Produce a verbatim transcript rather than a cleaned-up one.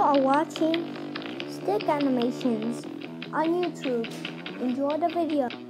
are watching Stick Animations on YouTube. Enjoy the video.